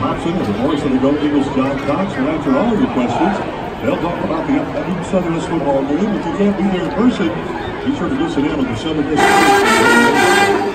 Hobson and the voice of the Go Eagles, John Cox, will answer all of your questions. They'll talk about the upcoming Southern Miss football game. If you can't be there in person, be sure to listen in on the Southern Miss.